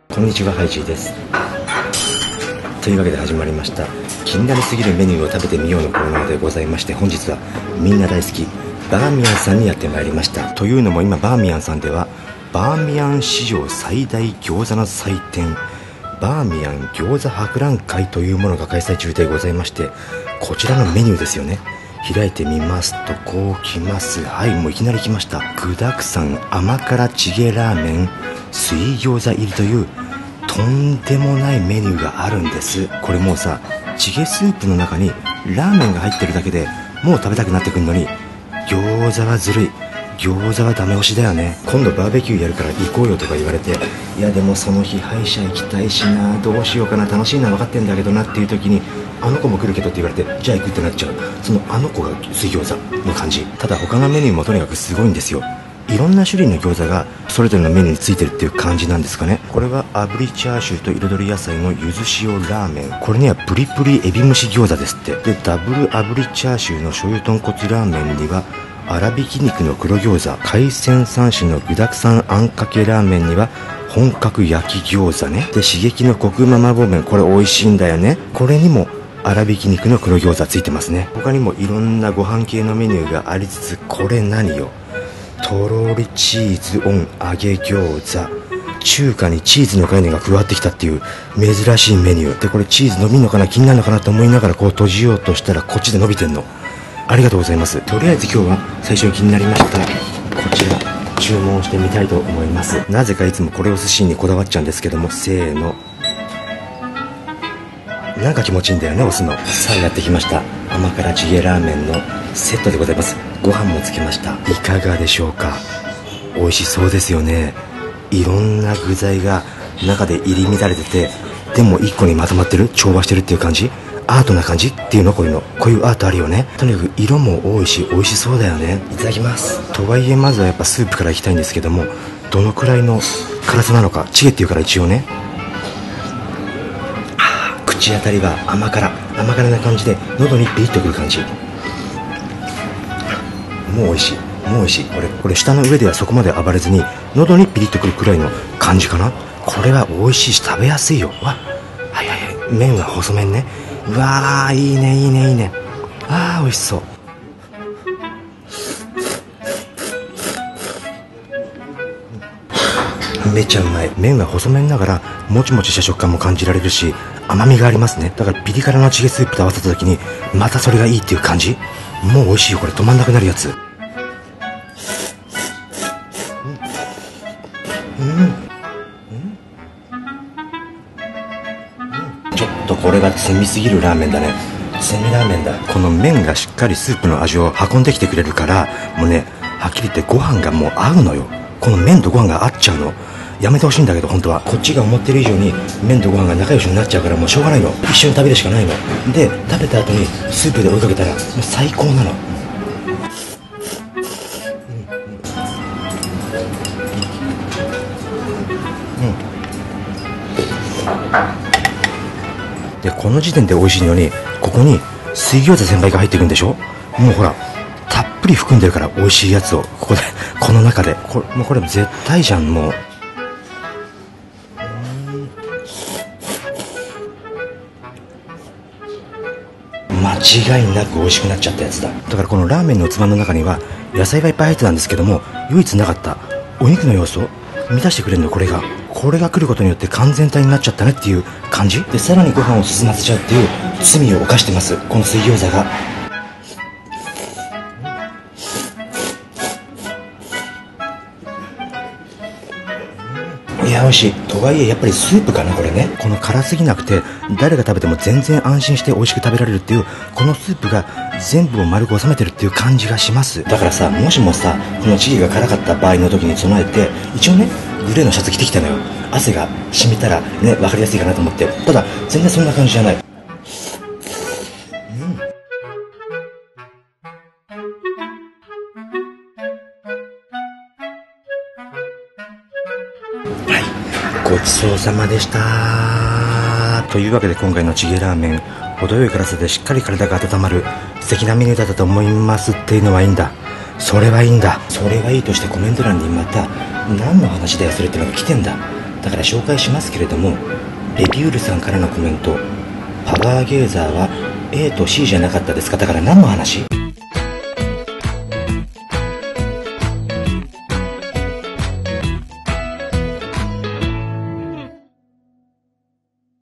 こんにちは、ハイジーです。というわけで始まりました気になりすぎるメニューを食べてみようのコーナーでございまして、本日はみんな大好きバーミヤンさんにやってまいりました。というのも今バーミヤンさんではバーミヤン史上最大餃子の祭典バーミヤン餃子博覧会というものが開催中でございまして、こちらのメニューですよね。開いてみますとこうきます。はい、もういきなり来ました。具だくさん甘辛チゲラーメン水餃子入りというとんでもないメニューがあるんです。これもうさ、チゲスープの中にラーメンが入ってるだけでもう食べたくなってくるのに、餃子はずるい、餃子はダメ押しだよね。今度バーベキューやるから行こうよとか言われて、いやでもその日歯医者行きたいしな、どうしようかな、楽しいのは分かってんだけどなっていう時に、あの子も来るけどって言われて、じゃあ行くってなっちゃう。そのあの子が水餃子の感じ。ただ他のメニューもとにかくすごいんですよ。いろんな種類の餃子がそれぞれのメニューについてるっていう感じなんですかね。これは炙りチャーシューと彩り野菜のゆず塩ラーメン。これにはプリプリエビ蒸し餃子ですって。でダブル炙りチャーシューの醤油豚骨ラーメンには粗挽き肉の黒餃子、海鮮3種の具だくさんあんかけラーメンには本格焼き餃子ね。で刺激のコクマ麻婆麺、これ美味しいんだよね。これにも粗挽き肉の黒餃子ついてますね。他にもいろんなご飯系のメニューがありつつ、これ何よ、とろりチーズオン揚げ餃子。中華にチーズの概念が加わってきたっていう珍しいメニューで、これチーズ伸びるのかな、気になるのかなと思いながらこう閉じようとしたらこっちで伸びてんの。ありがとうございます。とりあえず今日は最初に気になりましたこちら注文してみたいと思います。なぜかいつもこれを寿司にこだわっちゃうんですけども、せーの、なんか気持ちいいんだよね、押すの。さあやってきました、甘辛チゲラーメンのセットでございます。ご飯もつけました。いかがでしょうか。美味しそうですよね。いろんな具材が中で入り乱れてて、でも一個にまとまってる、調和してるっていう感じ、アートな感じっていうの、こういうの、こういうアートあるよね。とにかく色も多いし美味しそうだよね。いただきます。とはいえまずはやっぱスープからいきたいんですけども、どのくらいの辛さなのか。チゲっていうから一応ね、口当たりは甘辛な感じで喉にピリッとくる感じ。もう美味しい、もう美味しい。これ舌の上ではそこまで暴れずに喉にピリッとくるくらいの感じかな。これは美味しいし食べやすいよ。わ、はいはいはい、麺は細麺ね。うわー、いいねいいねいいね。あー美味しそう。めちゃうまい。麺は細麺ながらもちもちした食感も感じられるし、甘みがありますね。だからピリ辛のチゲスープと合わせた時にまたそれがいいっていう感じ。もう美味しいよ、これ止まんなくなるやつ。ちょっとこれが攻みすぎるラーメンだね。攻めラーメンだ。この麺がしっかりスープの味を運んできてくれるから、もうね、はっきり言ってご飯がもう合うのよ。この麺とご飯が合っちゃうの。やめてほしいんだけど、本当はこっちが思ってる以上に麺とご飯が仲良しになっちゃうから、もうしょうがないの。一緒に食べるしかないので、食べた後にスープで追いかけたらもう最高なの。でこの時点で美味しいのに、ここに水餃子先輩が入っていくんでしょ。もうほらたっぷり含んでるから、美味しいやつをここでこの中でもうこれ絶対じゃん。もう間違いなく美味しくなっちゃったやつだ。だからこのラーメンの器の中には野菜がいっぱい入ってたんですけども、唯一なかったお肉の要素を満たしてくれるの。これが来ることによって完全体になっちゃったねっていう感じで、さらにご飯を進ませちゃうっていう罪を犯してます、この水餃子が。いや美味しい。とはいえやっぱりスープかな、これね。この辛すぎなくて誰が食べても全然安心して美味しく食べられるっていう、このスープが全部を丸く収めてるっていう感じがします。だからさ、もしもさこのチゲが辛かった場合の時に備えて、一応ねグレーのシャツ着てきたのよ。汗が染みたらね分かりやすいかなと思って。ただ全然そんな感じじゃない。ごちそうさまでした。というわけで今回のチゲラーメン、程よい辛さでしっかり体が温まる素敵なメニューだったと思いますっていうのはいいんだ。それはいいんだ。それはいいとしてコメント欄にまた何の話だよそれってのが来てんだ。 だから紹介しますけれども、レビュールさんからのコメント、パワーゲーザーは A と C じゃなかったですか。だから何の話？